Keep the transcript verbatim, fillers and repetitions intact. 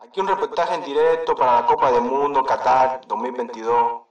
Aquí un reportaje en directo para la Copa del Mundo Qatar dos mil veintidós.